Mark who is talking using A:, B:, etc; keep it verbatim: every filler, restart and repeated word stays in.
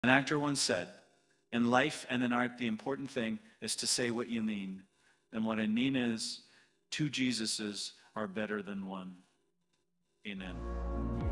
A: An actor once said, in life and in art, the important thing is to say what you mean. And what I mean is, two Jesuses are better than one. Amen.